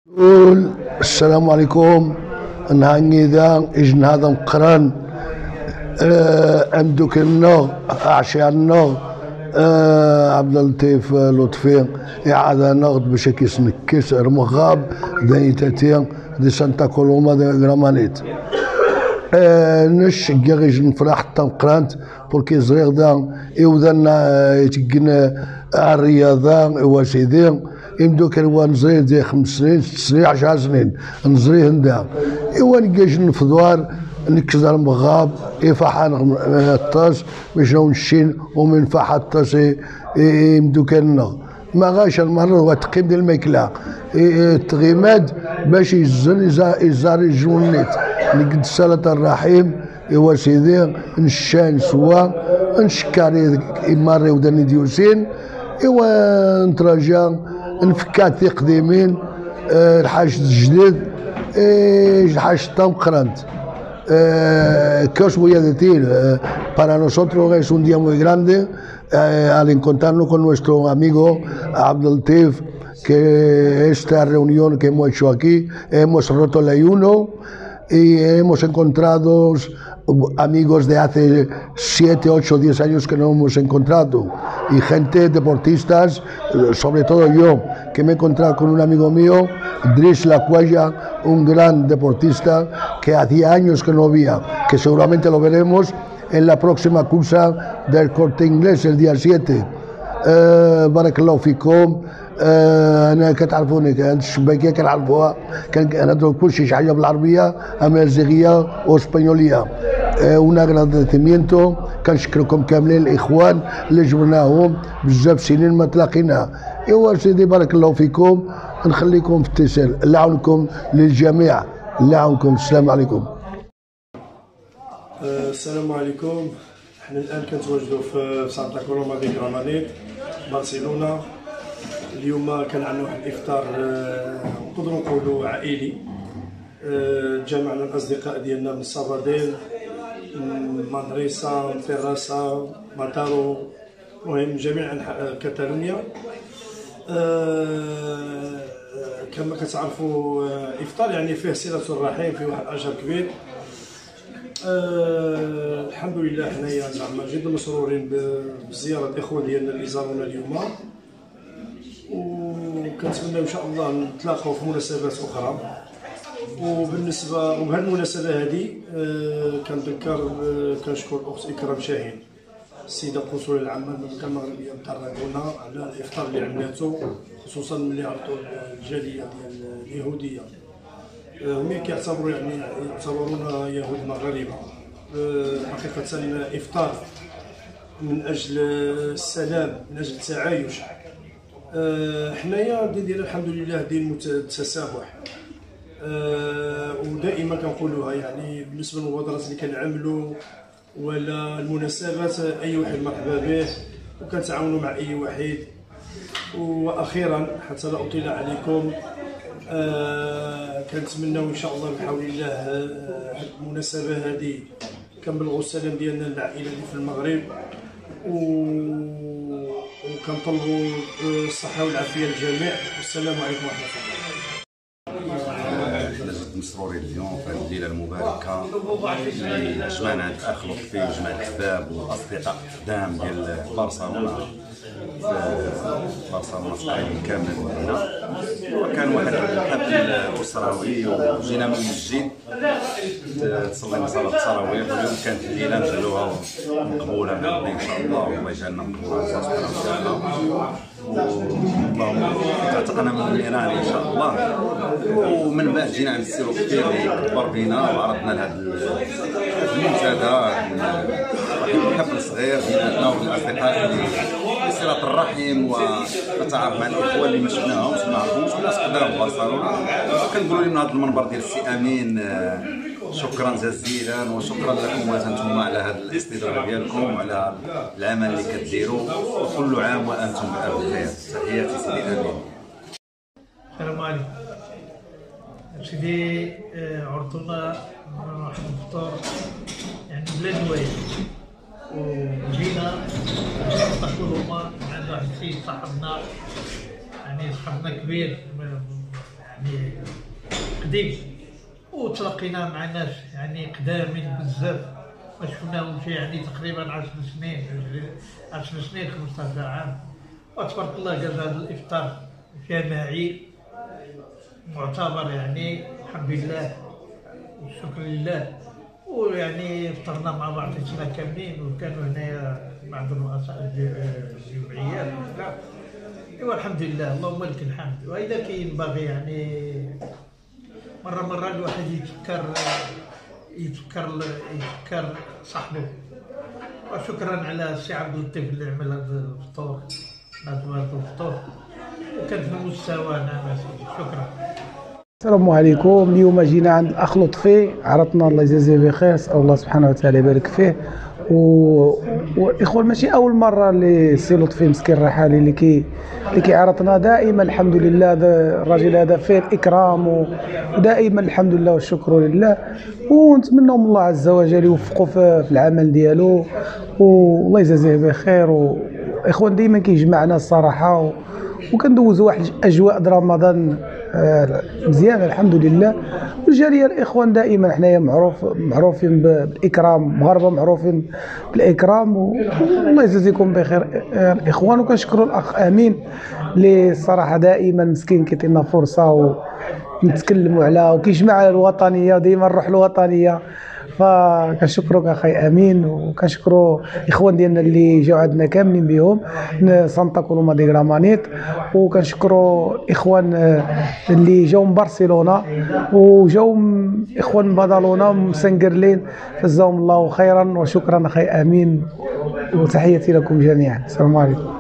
نقول السلام عليكم. نهاني ذا إجن هذا مقران عندك النو عشانو عبد اللطيف لطفي إعادة نغد باش كيسنكس رمغاب دايتاتيا دي سانتا كولوما دي غرامانيت نش كيغيج نفرح حتى مقرانت بوركي زريغ دا إوذن يتقن الرياضة وسيدي يمدو كان هو نزريه دي 5 سنين 6 سنين 10 سنين نزريه ندا إوا نكاش نفضوار نكزر المغاب يفحان الطاس باش نشين ومن فح الطاس يمدو كان ما غاش المرة هو تقييم ديال الماكلة التغيمات باش يزار الجونيت نقد الصلاة الرحيم إوا سيدي نشان سوا نشكاري إماري وداني ديوسين إوا نتراجع نفكات قديمين الحاج الجديد الحاج تام قرانت que os voy a decir, para nosotros es un día muy grande al encontrarnos con nuestro amigo Abdel Latif, que esta reunión que hemos hecho aquí, hemos roto el ayuno y hemos encontrado amigos de hace 7, 8, 10 años que no hemos encontrado y gente, deportistas, sobre todo yo, que me he encontrado con un amigo mío, Driss Lacuaya, un gran deportista que hacía años que no había, que seguramente lo veremos en la próxima cursa del Corte Inglés el día 7. بارك فيكم. انا كتعرفوني كانت الشباكيه كنعرفوها كنهضروا كلشي شي حاجه بالعربيه امازيغيه واسبانيوليه. un agradecimiento كنشكركم كاملين الاخوان اللي جبناهم بزاف سنين ما تلاقينا. ايوا سيدي بارك الله فيكم. نخليكم في اتصال. الله يعاونكم للجميع. الله يعاونكم. السلام عليكم. السلام عليكم. احنا الان كنتواجدوا في سانتا كولوما دي غرامانيت برشلونه. اليوم كان عندنا واحد الافطار نقدروا نقولوا عائلي. جمعنا الاصدقاء ديالنا من ساباديل، من مدرسه، من تيراسا، ماتارو، المهم من جميع انحاء كاتالونيا. كما كتعرفوا افطار يعني فيه صله الرحم، فيه واحد الاجر كبير. الحمد لله حنايا زعما جد مسرورين بزياره الاخوه ديالنا اللي زارونا اليوم، وكنتمنى ان شاء الله نتلاقاو في مناسبات اخرى. وبهذه المناسبه هذه كنذكر كنشكر الاخت اكرام شاهين السيده القنصليه العامه للمملكه المغربيه بالطرابلس على الافطار اللي عملته، خصوصا ملي عرضوا الجاليه ديال اليهوديه. هما كيعتبروا يعتبرونا يهود مغاربه. حقيقه افطار من اجل السلام، من اجل التعايش. حنايا الدين ديالنا الحمد لله دين التسامح. ودائما كنقولوها يعني بالنسبه للمبادرات اللي كنعملوا ولا المناسبات، اي واحد مرحبا به وكنتعاونوا مع اي واحد. واخيرا حتى لا اطيل عليكم، كنتمناو ان شاء الله بحول الله هذه المناسبه هذه كنبلغوا السلام ديالنا للعائله اللي في المغرب، وكنطلبوا الصحه والعافيه للجميع. والسلام عليكم ورحمه الله. مسرورين اليوم في هذه الليله المباركه اللي جمعنا عند الاخ لطفي وجمع الاحباب والاصدقاء القدام ديال برشلونه في برشلونه القائمين كاملين من هنا. وكان واحد الحفل اسروي وجينا من المسجد تصلينا صلاه التراويح. واليوم كانت الليله نجعلوها مقبوله من ربي ان شاء الله، والله يجعلنا مقبولا سبحانه وتعالى. اللهم تعتقنا من الايران ان شاء الله. ومن بعد جينا عند السي لطفي اللي كبر بينا وعرضنا لهذا المنتدى حفل صغير بيناتنا وبين الاصدقاء صلة الرحم والتعارف مع الاخوه اللي ما شفناهمش ما نعرفهمش والناس قدام في برشلونه. كنقولوا لهم هذا المنبر ديال السي امين شكرا جزيلا، وشكرا لكم انتم على هذا الاستضافه ديالكم وعلى العمل اللي كديروا، وكل عام وانتم بالف خير. تحياتي سيدي امين. السلام عليكم سيدي. عرضنا واحد الفطور يعني بلا نوايا، وجينا نقولوا عند واحد السيد صاحبنا، يعني صاحبنا كبير يعني قديم، وتلاقينا مع ناس يعني قدامين بزاف ما شفناهمش يعني تقريبا 10 سنين 10 سنين 15 عام. وتبارك الله قال هذا الافطار جماعي معتبر يعني الحمد لله والشكر لله. ويعني فطرنا مع بعضنا كاملين، وكانوا هنايا بعض رؤساء الجمعيات وكذا. ايوا الحمد لله اللهم لك الحمد. واذا كينبغي يعني مرة الواحد يتفكر صاحبه. وشكرا على السي عبد اللطيف اللي عمل هذا الفطور، هذا الفطور، وكان في المستوى. نعم سيدي شكرا. السلام عليكم. اليوم جينا عند الاخ لطفي، عرضنا الله يجازيه بخير، اسال الله سبحانه وتعالى يبارك فيه. والاخوان ماشي اول مره اللي سي لطفي مسكين الرحالي اللي كيعرضنا دائما. الحمد لله الراجل هذا فيه الاكرام، ودائما الحمد لله والشكر لله. ونتمنى من الله عز وجل يوفقه في العمل ديالو، والله يجازيه بخير. والاخوان دائما كيجمعنا الصراحه، وكندوزوا واحد الاجواء د رمضان مزيانه الحمد لله. والجاليه الاخوان دائما حنايا معروفين بالاكرام، مغاربه معروفين بالاكرام، والله يجازيكم بخير الاخوان. وكنشكروا الاخ امين اللي الصراحه دائما مسكين كيعطينا فرصه ونتكلموا على وكيجمع على الوطنيه، وديما نروح الوطنيه. فكنشكروك اخي امين، وكنشكروا الاخوان ديالنا اللي جاوا عندنا كاملين بهم سانتا كولوما دي غرامانيت. وكنشكروا الاخوان اللي جاوا من برشلونه، وجاوا اخوان من بدالونا ومن سنقرلين، جزاهم الله خيرا. وشكرا اخي امين، وتحياتي لكم جميعا. السلام عليكم.